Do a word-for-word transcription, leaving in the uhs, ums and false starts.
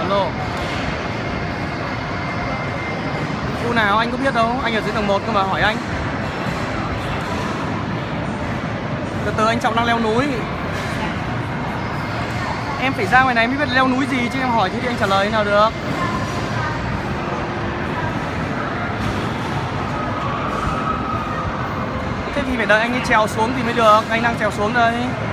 alo. Khu nào anh có biết đâu, anh ở dưới tầng một cơ mà, hỏi anh. Từ từ anh Trọng đang leo núi. Em phải ra ngoài này mới biết leo núi gì chứ em hỏi thế thì anh trả lời thế nào được. Thế thì phải đợi anh ấy trèo xuống thì mới được, anh đang trèo xuống đây.